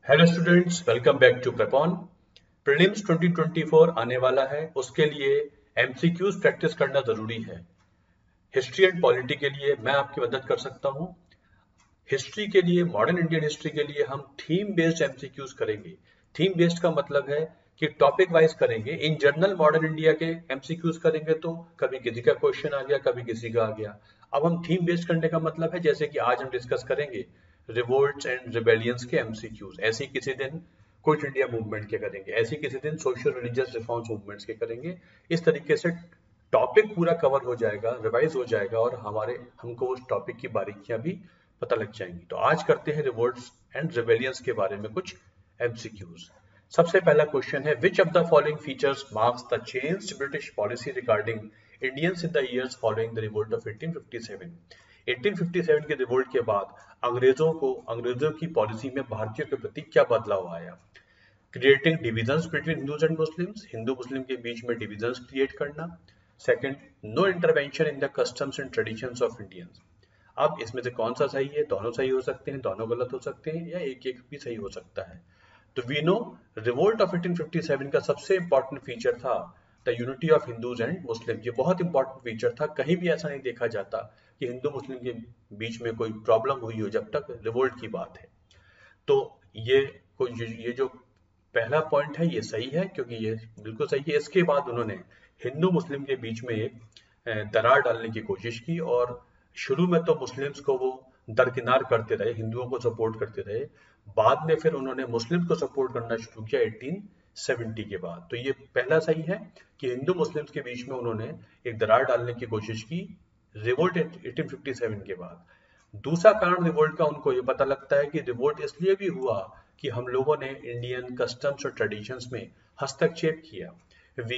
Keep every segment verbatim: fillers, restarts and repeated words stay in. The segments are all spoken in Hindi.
Hello students, welcome back to Prepon. Prelims twenty twenty four आने वाला है, उसके लिए एमसीक्यूज प्रैक्टिस करना जरूरी है। हिस्ट्री एंड पॉलिटी के लिए मैं आपकी मदद कर सकता हूं। हिस्ट्री के लिए, मॉडर्न इंडियन हिस्ट्री के लिए हम थीम बेस्ड एमसीक्यूज करेंगे। थीम बेस्ड का मतलब है कि टॉपिक वाइज करेंगे। इन जनरल मॉडर्न इंडिया के एमसीक्यूज करेंगे तो कभी किसी का क्वेश्चन आ गया, कभी किसी का आ गया। अब हम थीम बेस्ड करने का मतलब है, जैसे कि आज हम डिस्कस करेंगे रिवोल्ट्स एंड रिबेलियंस के एमसीक्यूज, ऐसे ही किसी दिन क्विट इंडिया मूवमेंट के करेंगे, ऐसे ही किसी दिन सोशल रिलीजियस रिफॉर्म्स मूवमेंट्स के करेंगे। इस तरीके से टॉपिक पूरा कवर हो जाएगा, रिवाइज हो जाएगा और हमारे हमको उस टॉपिक की बारीकियां भी पता लग जाएंगी। तो आज करते हैं रिवोल्ट्स एंड रिबेलियंस के बारे में कुछ एमसीक्यूज। सबसे पहला क्वेश्चन है, which of the following features marks the changed British policy regarding Indians in the years following the revolt of eighteen fifty seven. Eighteen fifty seven के रिवोल्ट के बाद अंग्रेजों को अंग्रेजों की पॉलिसी में भारतीयों के प्रति क्या बदलाव आया? Creating divisions between Hindus and Muslims, हिंदू मुस्लिम के बीच में डिविजन्स क्रिएट करना। Second, no intervention in the customs and traditions of Indians. अब इसमें से कौन सा सही है? दोनों सही हो सकते हैं, दोनों गलत हो सकते हैं, या एक एक भी सही हो सकता है। तो we know revolt of eighteen fifty seven का सबसे इंपॉर्टेंट फीचर था the unity of Hindus and Muslim. ये बहुत इंपॉर्टेंट फीचर था। कहीं भी ऐसा नहीं देखा जाता कि हिंदू मुस्लिम के बीच में कोई प्रॉब्लम हुई हो जब तक रिवोल्ट की बात है। तो ये ये जो पहला पॉइंट है ये सही है, क्योंकि ये बिल्कुल सही है। इसके बाद उन्होंने हिंदू मुस्लिम के बीच में एक दरार डालने की कोशिश की और शुरू में तो मुस्लिम्स को वो दरकिनार करते रहे, हिंदुओं को सपोर्ट करते रहे। बाद में फिर उन्होंने मुस्लिम को सपोर्ट करना शुरू किया एटीन सेवेंटी के बाद। तो ये पहला सही है कि हिंदू मुस्लिम्स के बीच में उन्होंने एक दरार डालने की कोशिश की रिवोल्ट एटीन फिफ्टी सेवन के बाद। दूसरा कारण रिवोल्ट का उनको ये पता लगता है कि रिवोल्ट इसलिए भी हुआ कि हम लोगों ने इंडियन कस्टम्स और ट्रेडिशंस में हस्तक्षेप किया। वी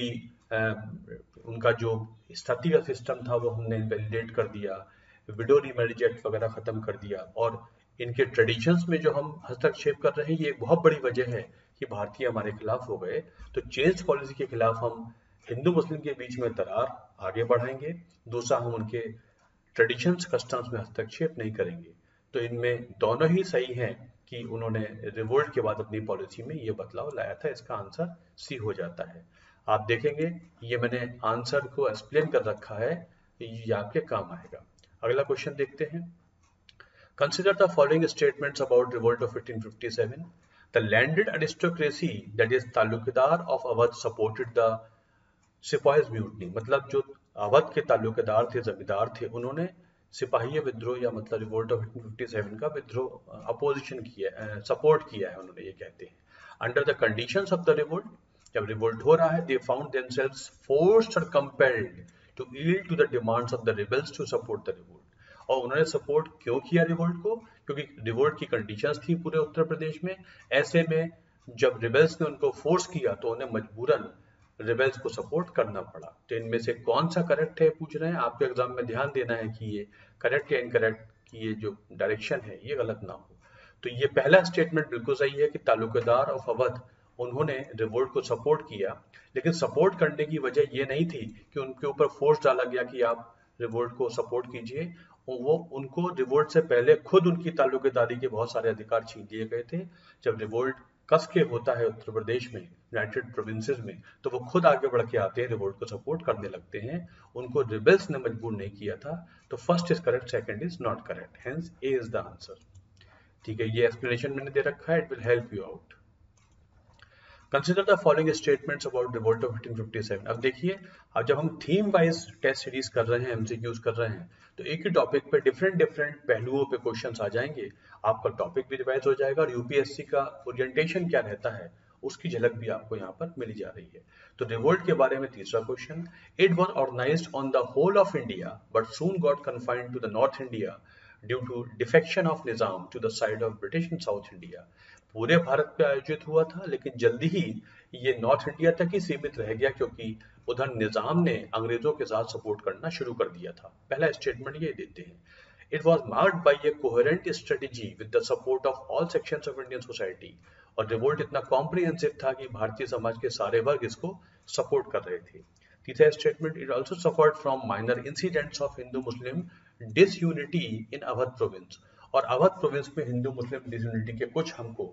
उनका जो सती का सिस्टम था वो हमने इनवैलिडेट कर दिया, विडो रीमैरिज एक्ट वगैरह खत्म कर दिया, और इनके ट्रेडिशंस में जो हम हस्तक्षेप कर रहे हैं ये एक बहुत बड़ी वजह है कि भारतीय हमारे खिलाफ हो गए। तो चेंज पॉलिसी के खिलाफ हम हिंदू मुस्लिम के बीच में दरार आगे बढ़ाएंगे। दूसरा, हम उनके ट्रेडिशंस कस्टम्स में हस्तक्षेप नहीं करेंगे। तो इनमें दोनों ही सही हैं कि उन्होंने रिवोल्ट के बाद अपनी पॉलिसी में ये बदलाव लाया था। इसका आंसर सी हो जाता है। आप देखेंगे ये मैंने आंसर को एक्सप्लेन कर रखा है, ये आपके काम आएगा। अगला क्वेश्चन देखते हैं। Consider the following statements about revolt of eighteen fifty seven. The landed aristocracy that is taluqdar of Awadh supported the sepoys mutiny. मतलब जो अवध के तालुकेदार थे, जमींदार थे, उन्होंने सिपाही विद्रोह या मतलब revolt of eighteen fifty seven का विद्रोह अपोजिशन किया, सपोर्ट किया है उन्होंने, ये कहते हैं। Under the conditions of the revolt, जब रिवोल्ट हो रहा है, दे फाउंड देमसेल्व्स फोर्स्ड और compelled to yield to the demands of the rebels to support the revolt. और उन्होंने सपोर्ट क्यों किया रिवोल्ट को? क्योंकि रिवोल्ट की कंडीशंस थी पूरे उत्तर प्रदेश में। ऐसे में जब रिबेल्स ने उनको फोर्स किया तो उन्हें मजबूरन रिबेल्स को सपोर्ट करना पड़ा। तो इनमें से कौन सा करेक्ट है पूछ रहे हैं। आपके एग्जाम में ध्यान देना है कि ये करेक्ट या इनकरेक्ट की ये जो डायरेक्शन है ये गलत ना हो। तो ये पहला स्टेटमेंट बिल्कुल सही है कि तालुकेदार ऑफ अवध उन्होंने रिवोल्ट को सपोर्ट किया, लेकिन सपोर्ट करने की वजह ये नहीं थी कि उनके ऊपर फोर्स डाला गया कि आप रिवोल्ट को सपोर्ट कीजिए। वो उनको रिवोल्ट से पहले खुद उनकी तालुकेदारी के बहुत सारे अधिकार छीन लिए गए थे। जब रिवोल्ट कस के होता है उत्तर प्रदेश में, यूनाइटेड प्रोविंसेस में, तो वो खुद आगे बढ़ के आते हैं, रिवोल्ट को सपोर्ट करने लगते हैं। उनको रिबेल्स ने मजबूर नहीं किया था। तो first is correct, second is not correct, hence A is the answer. ठीक है, ये एक्सप्लेनेशन मैंने दे रखा है, it will help you out. Consider the following statements about revolt of eighteen fifty seven. अब देखिए, अब जब हम थीम वाइज टेस्ट सीरीज कर रहे हैं, एमसीक्यूज कर रहे हैं, तो एक ही टॉपिक पे डिफरेंट डिफरेंट पहलुओं पे क्वेश्चंस आ जाएंगे। आपका टॉपिक भी रिवाइज हो जाएगा और यूपीएससी का ओरिएंटेशन क्या रहता है उसकी झलक भी आपको यहाँ पर मिल जा रही है। तो रिवोल्ट के बारे में तीसरा question, it was organized on the whole of India but soon got confined to the north India due to defection of Nizam to the side of British in south India. पूरे भारत पे आयोजित हुआ था, लेकिन जल्दी ही ये नॉर्थ इंडिया तक ही सीमित रह गया, क्योंकि उधर निजाम ने अंग्रेजों के साथ सपोर्ट करना शुरू कर दिया था। पहला स्टेटमेंट ये देते हैं, it was marked by a coherent strategy with the support of all sections of Indian society. और रिवोल्ट इतना कॉम्प्रिहेंसिव था कि भारतीय समाज के सारे वर्ग इसको सपोर्ट कर रहे थे। तीसरा statement, it also suffered from minor incidents of Hindu Muslim disunity in Awadh province. और अवध प्रोविंस में हिंदू मुस्लिम डिसयूनिटी के कुछ हमको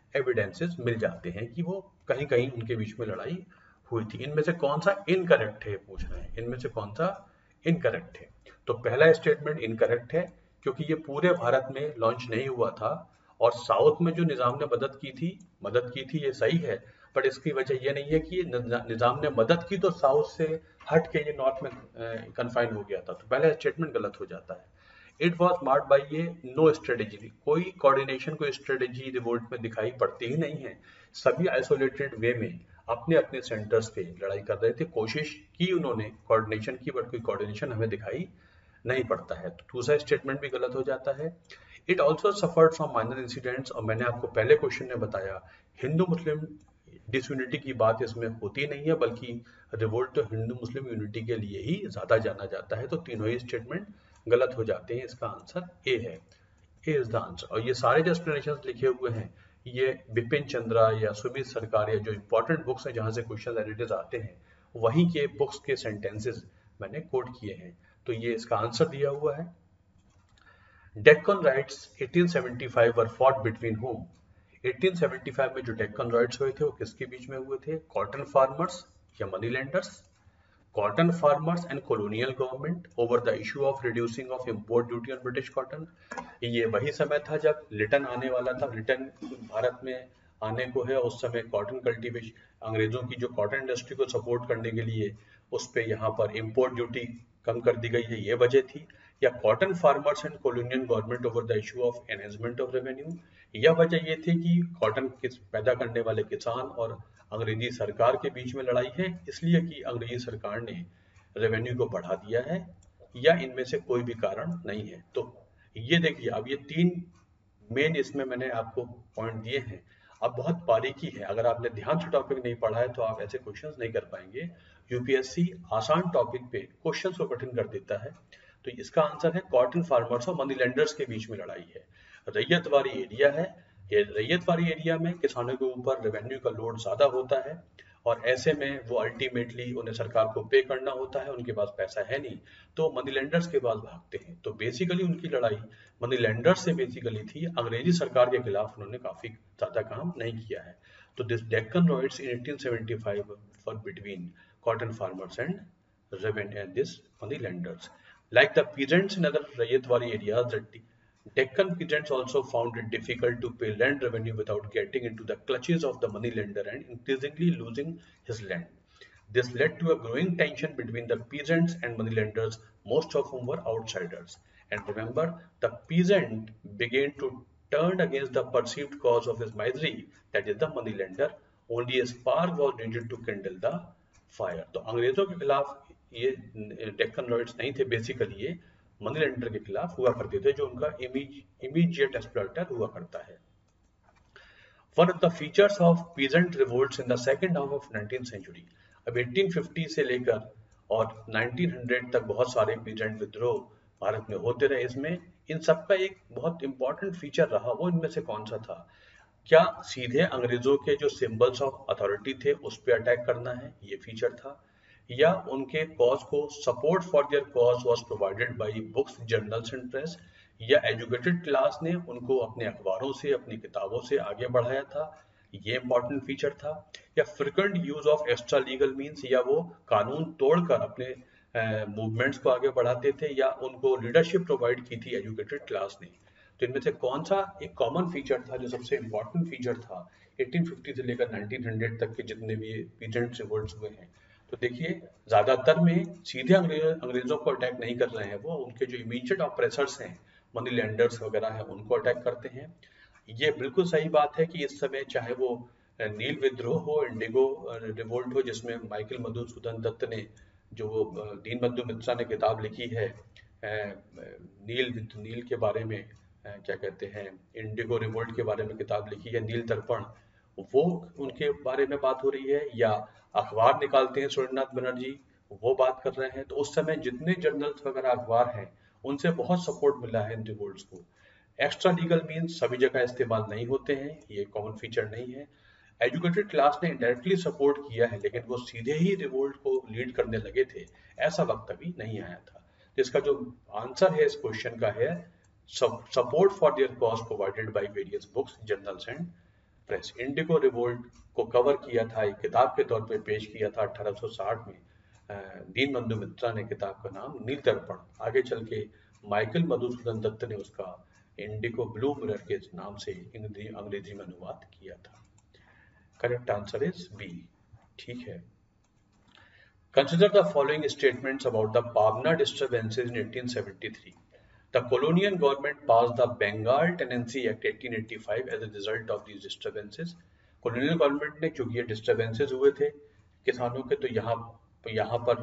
एविडेंसेस मिल जाते हैं कि वो कहीं कहीं उनके बीच में लड़ाई हुई थी। इनमें से कौन सा इनकरेक्ट है पूछ रहे हैं, इनमें से कौन सा इनकरेक्ट है। तो पहला स्टेटमेंट इनकरेक्ट है क्योंकि ये पूरे भारत में लॉन्च नहीं हुआ था, और साउथ में जो निजाम ने मदद की थी मदद की थी ये सही है, बट इसकी वजह ये नहीं है कि निजाम ने मदद की तो साउथ से हट के ये नॉर्थ में कन्फाइन हो गया था। तो पहला स्टेटमेंट गलत हो जाता है। इट वॉज मार्क्ड बाई ये नो स्ट्रेटेजी, कोई कोऑर्डिनेशन कोई स्ट्रेटेजी रिवोल्ट में दिखाई पड़ती ही नहीं है। सभी आइसोलेटेड वे में अपने अपने सेंटर्स पे लड़ाई कर रहे थे, कोशिश की उन्होंने कोऑर्डिनेशन की, बट कोई कोऑर्डिनेशन हमें दिखाई नहीं पड़ता है। तो दूसरा स्टेटमेंट भी गलत हो जाता है। It also suffered from minor incidents, और मैंने आपको पहले क्वेश्चन में बताया हिंदू मुस्लिम डिसयूनिटी की बात इसमें होती नहीं है, बल्कि रिवोल्ट तो हिंदू मुस्लिम यूनिटी के लिए ही ज्यादा जाना जाता है। तो तीनों ही स्टेटमेंट गलत हो जाते हैं। इसका आंसर ए है, ए इज द आंसर। और ये सारे जो एक्सप्लेनेशन लिखे हुए हैं ये बिपिन चंद्रा या सुमित सरकार या जो इंपॉर्टेंट बुक्स हैं जहां से क्वेश्चन एडिटेड आते हैं वहीं के बुक्स के सेंटेंसेस मैंने कोट किए हैं। तो ये इसका आंसर दिया हुआ है। Deccan riots eighteen seventy five were fought between whom? Eighteen seventy five में जो डेक्कन राइट्स हुए थे वो किसके बीच में हुए थे? कॉटन फार्मर्स या money lenders? Cotton farmers and colonial government over the issue of reducing of import duty on British cotton. ये वही समय था जब लिटन आने वाला था, लिटन भारत में आने को है। उस समय कॉटन कल्टीवेशन, अंग्रेजों की जो कॉटन इंडस्ट्री को सपोर्ट करने के लिए उस पर यहाँ पर इंपोर्ट ड्यूटी कम कर दी गई है, ये वजह थी। या cotton farmers and colonial government over the issue of enhancement of revenue, यह वजह ये थी कि कॉटन पैदा करने वाले किसान और अंग्रेजी सरकार के बीच में लड़ाई है, इसलिए कि अंग्रेजी सरकार ने रेवेन्यू को बढ़ा दिया है, या इनमें से कोई भी कारण नहीं है। तो ये देखिए, अब ये तीन मेन इसमें मैंने आपको पॉइंट दिए हैं। अब बहुत बारीकी है, अगर आपने ध्यान से टॉपिक नहीं पढ़ा है तो आप ऐसे क्वेश्चंस नहीं कर पाएंगे। यूपीएससी आसान टॉपिक पे क्वेश्चंस को कठिन कर देता है। तो इसका आंसर है कॉटन फार्मर्स और मनी लेंडर्स के बीच में लड़ाई है। रैयतवारी एरिया है, ये रैयतवारी एरिया में किसानों के ऊपर रेवेन्यू का लोड ज्यादा होता है, और ऐसे में वो अल्टीमेटली उन्हें सरकार को पे करना होता है, उनके पास पैसा है नहीं, तो मनी लेंडर्स के पास भागते हैं। तो बेसिकली उनकी लड़ाई मनी लेंडर्स से बेसिकली थी, अंग्रेजी सरकार के खिलाफ उन्होंने काफी ज्यादा काम नहीं किया है। तो this Deccan riots in eighteen seventy five for between cotton farmers and revenue and this money lenders. Like the peasants in other Rayatwari areas, the Deccan peasants also found it difficult to pay land revenue without getting into the clutches of the moneylender and increasingly losing his land. This led to a growing tension between the peasants and moneylenders, most of whom were outsiders. And remember, the peasant began to turn against the perceived cause of his misery, that is the moneylender. Only a spark was needed to kindle the fire. तो अंग्रेजों के खिलाफ ये डेक्कन रॉयट्स नहीं थे, बेसिकली ये मनी लेंडर के खिलाफ हुआ करते थे, जो उनका इमीडिएट एक्सप्लॉइटर हुआ करता है। One of the features of peasant revolts in the second half of nineteenth century, अब एटीन फिफ्टी से लेकर और नाइनटीन हंड्रेड तक बहुत सारे peasant विद्रोह भारत में होते रहे। इसमें इन सबका एक बहुत इंपॉर्टेंट फीचर रहा, वो इनमें से कौन सा था? क्या सीधे अंग्रेजों के जो सिंबल्स ऑफ अथॉरिटी थे उस पर अटैक करना है, ये फीचर था, या उनके कॉज को support for their cause was provided by books, journals and press, या एजुकेटेड क्लास ने उनको अपने अखबारों से अपनी किताबों से आगे बढ़ाया था, ये इंपॉर्टेंट फीचर था, या frequent use of extra legal means, या वो कानून तोड़कर अपने मूवमेंट्स uh, को आगे बढ़ाते थे, या उनको लीडरशिप प्रोवाइड की थी एजुकेटेड क्लास ने। तो इनमें से कौन सा एक कॉमन फीचर था जो सबसे इंपॉर्टेंट फीचर था एटीन फिफ्टी से लेकर नाइनटीन हंड्रेड तक के जितने भी पीजेंट रिवोल्ट्स हुए हैं? तो देखिए, ज्यादातर में सीधे अंग्रेज अंग्रेजों को अटैक नहीं कर रहे हैं, वो उनके जो इमीडिएट ऑपरेसर्स हैं, मनी लेंडर्स वगैरह हैं, उनको अटैक करते हैं। ये बिल्कुल सही बात है कि इस समय चाहे वो नील विद्रोह हो, इंडिगो रिवोल्ट हो, जिसमें माइकल मधुसूदन दत्त ने, जो दीन बंधु मित्रा ने किताब लिखी है नील नील के बारे में, क्या कहते हैं, इंडिगो रिवोल्ट के बारे में किताब लिखी है, नील दर्पण, वो उनके बारे में बात हो रही है, या अखबार निकालते हैं सुरेंद्रनाथ बनर्जी, वो बात कर रहे हैं। तो उस समय जितने जर्नल्स वगैरह अखबार हैं उनसे बहुत सपोर्ट मिला है इन रिवोल्ट्स को। एक्स्ट्रा लीगल मीन्स सभी जगह इस्तेमाल नहीं होते हैं, ये कॉमन फीचर नहीं है। एजुकेटेड क्लास ने डायरेक्टली सपोर्ट किया है, लेकिन वो सीधे ही रिवोल्ट को लीड करने लगे थे, ऐसा वक्त अभी नहीं आया था। जिसका जो आंसर है इस क्वेश्चन का है support for their cause provided by various books, journals and press. Indigo revolt को कवर किया था, एक किताब के तौर पे पेश किया था अठारह सौ साठ में। दीनबंधु मित्रा ने किताब का नाम नील दर्पण, आगे चल के माइकल मधुसूदन दत्त ने उसका इंडिगो ब्लू मिरर के नाम से अंग्रेजी में अनुवाद किया था। Correct answer is B. ठीक है। Consider the following statements about the Pabna disturbances in eighteen seventy-three. The colonial government passed the Bengal Tenancy Act eighteen eighty-five as a result of these disturbances. colonial government ने क्योंकि ये disturbances हुए थे किसानों के, तो यहाँ यहाँ पर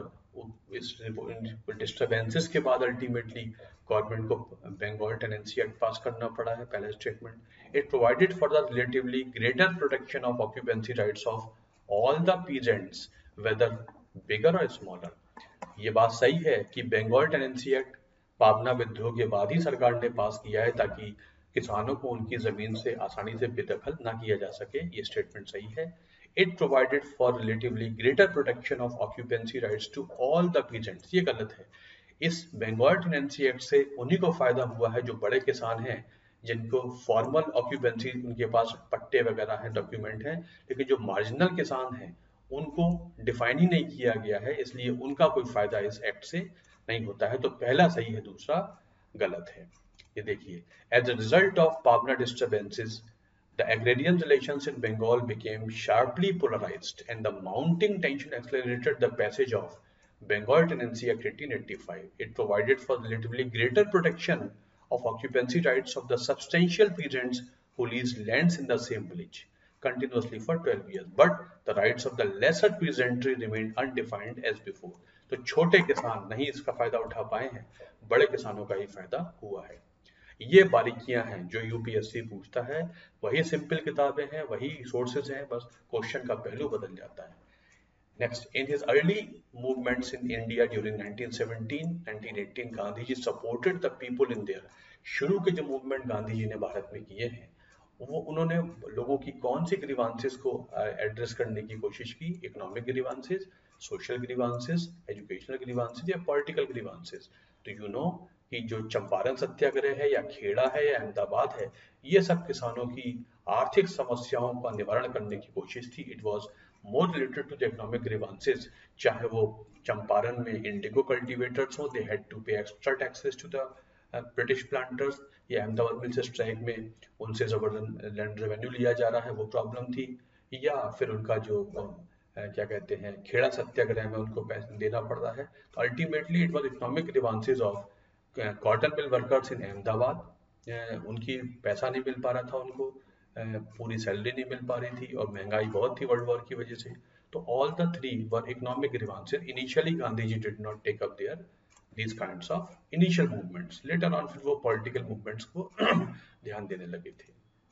इस disturbances के बाद ultimately गवर्नमेंट को बंगाल टेनेंसी एक्ट पास करना पड़ा है। पहला statement, it provided for the relatively greater protection of occupancy rights of all the peasants whether bigger और स्मॉलर। ये बात सही है कि बंगाल टेनेंसी एक्ट पाबना विद्रोह के बाद ही सरकार ने पास किया है ताकि किसानों को उनकी जमीन से आसानी से बेदखल ना किया जा सके। ये स्टेटमेंट सही है। It provided for relatively greater protection of occupancy rights to all the peasants, ये गलत है। इस बंगाल टेनेंसी एक्ट से उन्हीं को फायदा हुआ है जो बड़े किसान हैं, जिनको फॉर्मल ऑक्यूपेंसी, उनके पास पट्टे वगैरह हैं, डॉक्यूमेंट हैं, लेकिन जो मार्जिनल किसान हैं उनको डिफाइन ही नहीं किया गया है, इसलिए उनका कोई फायदा इस एक्ट से नहीं होता है। तो पहला सही है, दूसरा गलत है। ये देखिए, as a result of Pabna disturbances the agrarian relations in Bengal became sharply polarized and the mounting tension accelerated the passage of Bengal Tenancy Act eighteen eighty-five. It provided for relatively greater protection of occupancy rights of the substantial peasants who leased lands in the same village continuously for twelve years, but the rights of the lesser peasantry remained undefined as before. तो छोटे किसान नहीं इसका फायदा उठा पाए हैं, बड़े किसानों का ही फायदा हुआ है। ये बारीकियां हैं जो यूपीएससी पूछता है, वही सिंपल किताबें हैं, वही सोर्सेज हैं, बस क्वेश्चन का पहलू बदल जाता है। Next, in his early movements in India during nineteen seventeen nineteen eighteen Gandhi ji supported the people in there. शुरू के जो मूवमेंट गांधी जी ने भारत में किए हैं, वो उन्होंने लोगों की कौन सी ग्रीवांसेस को एड्रेस करने की कोशिश की? Economic grievances, social grievances, educational grievances या पॉलिटिकल ग्रीवांसेस। तो यू नो कि जो चंपारण सत्याग्रह है या खेड़ा है या अहमदाबाद है, ये सब किसानों की आर्थिक समस्याओं का निवारण करने की कोशिश थी। It was more related to the economic grievances. चाहे वो चंपारण में इंडिगो कल्टीवेटर्स हो, they had to pay extra taxes to the British planters, या अहमदाबाद मिल से स्ट्राइक में उनसे जबरदस्त लैंड रेवेन्यू लिया जा रहा है, वो प्रॉब्लम थी। या फिर उनका जो क्या कहते हैं खेड़ा सत्याग्रह में उनको पैसे देना पड़ रहा है। तो ultimately it was economic grievances of cotton mill workers in Ahmedabad. उनकी पैसा नहीं मिल पा रहा था, उनको पूरी सैलरी नहीं मिल पा रही थी और महंगाई बहुत थी वर्ल्ड वॉर की वजह से। तो all the three were economic grievances. Initially Gandhi ji did not take up their these kinds of initial movements. Later on फिर वो political movements को ध्यान देने लगे थे।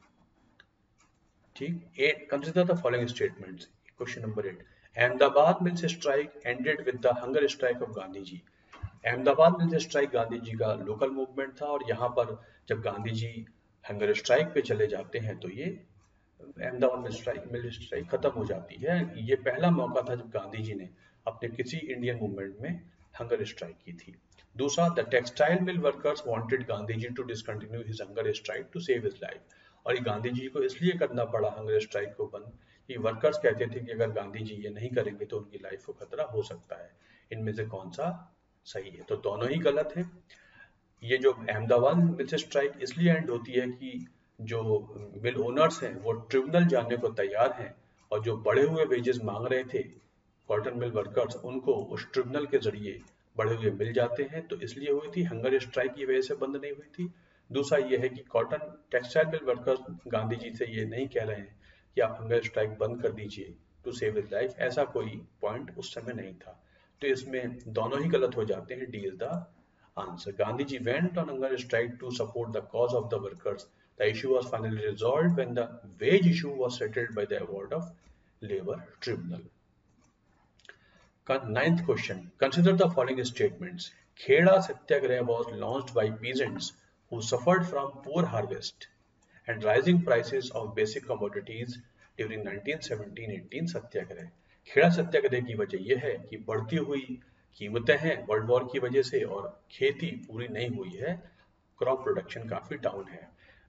ठीक, eight, consider the following statements. Question number eight. Ahmedabad mills strike ended with the hunger strike of Gandhi ji. Ahmedabad mills strike Gandhi ji का लोकल मूवमेंट था, और यहाँ पर जब गांधी जी हंगर स्ट्राइक पे चले जाते हैं तो ये Ahmedabad mill strike mill strike खत्म हो जाती है। ये पहला मौका था जब गांधी जी ने अपने किसी इंडियन मूवमेंट में हंगर स्ट्राइक की थी। दूसरा, the textile mill workers wanted Gandhi ji to discontinue his hunger strike to save his life. और ये गांधी जी को इसलिए करना पड़ा हंगर स्ट्राइक को बंद कि वर्कर्स कहते थे कि अगर गांधी जी ये नहीं करेंगे तो उनकी लाइफ को खतरा हो सकता है। इनमें से कौन सा सही है? तो दोनों ही गलत है। ये जो अहमदाबाद मिल से स्ट्राइक इसलिए एंड होती है कि जो मिल ओनर्स हैं वो ट्रिब्यूनल जाने को तैयार हैं, और जो बढ़े हुए वेजेस मांग रहे थे कॉटन मिल वर्कर्स, उनको उस ट्रिब्यूनल के जरिए बढ़े हुए मिल जाते हैं। तो इसलिए हुई थी, हंगर स्ट्राइक की वजह से बंद नहीं हुई थी। दूसरा ये है कि cotton textile mill workers Gandhi ji से ये नहीं कह रहे हैं कि आप हंगर स्ट्राइक बंद कर दीजिए टू सेव हिज लाइफ, ऐसा कोई पॉइंट उस समय नहीं था। तो इसमें दोनों ही गलत हो जाते हैं। D is the answer. Gandhi ji went on hunger strike to support the cause of the workers. The issue was finally resolved when the wage issue was settled by the award of labour tribunal. Ninth question. Consider the following statements. Kheda Satyagraha was launched by peasants who suffered from poor harvest and rising prices of basic commodities during nineteen seventeen eighteen satyagraha. Kheda satyagraha की वजह यह है कि बढ़ती हुई कीमतें हैं वर्ल्ड वॉर की वजह से, और खेती पूरी नहीं हुई है, क्रॉप प्रोडक्शन काफी डाउन है।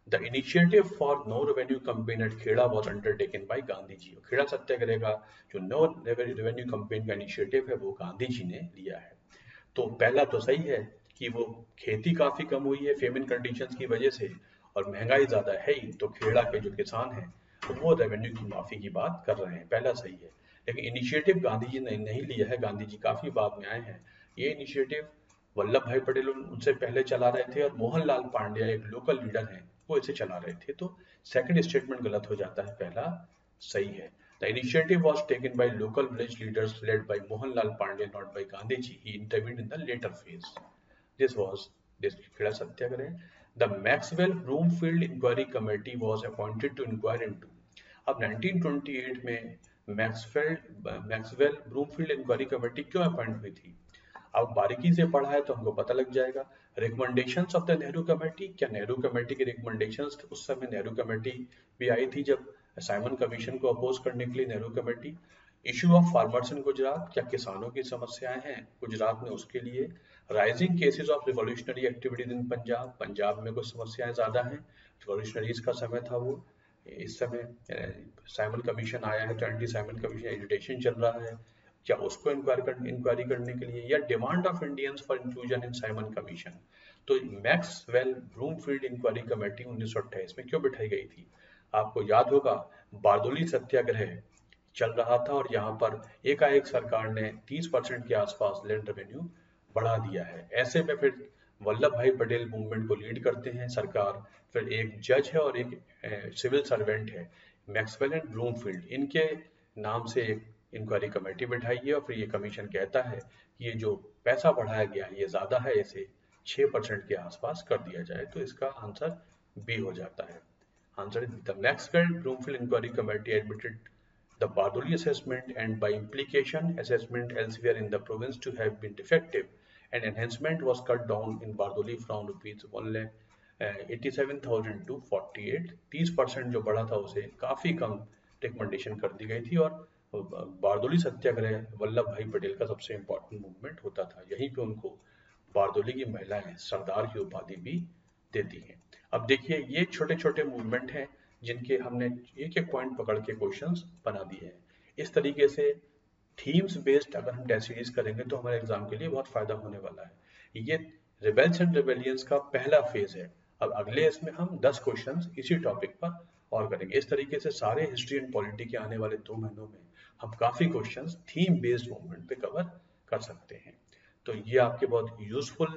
The initiative for no revenue campaign at Kheda was undertaken by Gandhi ji. Kheda satyagraha का जो नो रेवेन्यू कैंपेन का इनिशिएटिव है वो गांधी जी ने लिया है। तो पहला तो सही है कि वो खेती काफी कम हुई है फेमिन कंडीशंस की वजह से, और महंगाई ज्यादा है ही, तो खेड़ा के जो किसान हैं तो वो रेवेन्यू की माफी की बात कर रहे हैं, पहला सही है। लेकिन इनिशिएटिव गांधी जी ने नहीं लिया है, गांधी जी काफी बाद में आए हैं। ये इनिशिएटिव वल्लभ भाई पटेल उनसे पहले चला रहे थे, और मोहनलाल पांड्या एक लोकल लीडर हैं वो इसे चला रहे थे। तो सेकंड स्टेटमेंट गलत हो जाता है, पहला सही है। The initiative was taken by local village leaders led by Mohanlal Pandey, not by Gandhiji. He intervened in the later phase. This was this Kheda Satyagraha. The Maxwell Broomfield Inquiry Committee was appointed to inquire into. अब नाइनटीन ट्वेंटी एट में Maxwell Maxwell Broomfield inquiry committee क्यों अपॉइंट हुई थी? अब बारीकी से पढ़ा है तो हमको पता लग जाएगा। Recommendations of the Nehru committee, क्या नेहरू कमेटी की रिकमेंडेशंस, उस समय नेहरू कमेटी भी आई थी जब साइमन कमीशन को अपोज करने के लिए Nehru committee. Issue of farmers in Gujarat, क्या किसानों की समस्याएं हैं गुजरात में, उसके लिए। Rising cases of revolutionary activities in Punjab, Punjab में कुछ समस्याएं ज्यादा हैं, रिवोल्यूशनरीज का समय था वो। इस समय साइमन कमीशन आया है तो एंटी साइमन कमीशन एजिटेशन चल रहा है, क्या उसको इंक्वायरी कर, इंक्वायरी करने के लिए, या demand of Indians for inclusion in Simon Commission. तो मैक्सवेल ब्रूमफील्ड इंक्वायरी कमेटी उन्नीस सौ अट्ठाईस में क्यों बिठाई गई थी? आपको याद होगा बारदोली सत्याग्रह चल रहा था, और यहाँ पर एकाएक सरकार ने तीस परसेंट के आसपास लैंड रेवेन्यू बढ़ा दिया है। ऐसे में फिर वल्लभ भाई पटेल मूवमेंट को लीड करते हैं सरकार, फिर एक जज है और एक सिविल सर्वेंट है, मैक्सवेल एंड ब्रूमफील्ड, इनके नाम से एक इंक्वायरी कमेटी बिठाई है, और फिर ये कमीशन कहता है कि ये जो पैसा बढ़ाया गया है ये ज्यादा है, इसे छह परसेंट के आसपास कर दिया जाए। तो इसका आंसर बी हो जाता है। Answer is the Maxwell Broomfield inquiry committee admitted the Bardoli assessment, and by implication assessment elsewhere in the province to have been defective, and enhancement was cut down in Bardoli from rupees one lakh eighty-seven thousand to forty-eight। तीस परसेंट जो बढ़ा था उसे काफी कम रिकमेंडेशन कर दी गई थी, और बारदोली सत्याग्रह वल्लभ भाई पटेल का सबसे इंपॉर्टेंट मूवमेंट होता था। यहीं पे उनको बारदोली की महिलाएं सरदार की उपाधि भी देती हैं। अब देखिए ये छोटे छोटे मूवमेंट हैं जिनके हमने एक एक पॉइंट पकड़ के क्वेश्चंस बना दिए हैं। इस तरीके से थीम्स बेस्ड अगर हम टेस्ट सीरीज करेंगे तो हमारे एग्जाम के लिए बहुत फायदा होने वाला है। ये रिबेल्स एंड रिबेलियंस का पहला फेज है। अब अगले इसमें हम दस क्वेश्चंस इसी टॉपिक पर और करेंगे। इस तरीके से सारे हिस्ट्री एंड पॉलिटी के आने वाले दो महीनों में हम काफी क्वेश्चंस थीम बेस्ड मूवमेंट पे कवर कर सकते हैं। तो ये आपके बहुत यूजफुल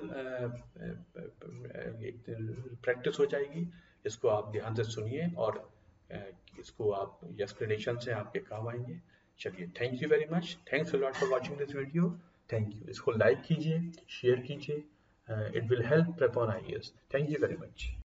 प्रैक्टिस हो जाएगी। इसको आप ध्यान से सुनिए और इसको आप एक्सप्लेनेशन से आपके काम आएंगे। चलिए, thank you very much, thanks a lot for watching this video. Thank you. इसको लाइक कीजिए, शेयर कीजिए, it will help prep on I A S. Thank you very much.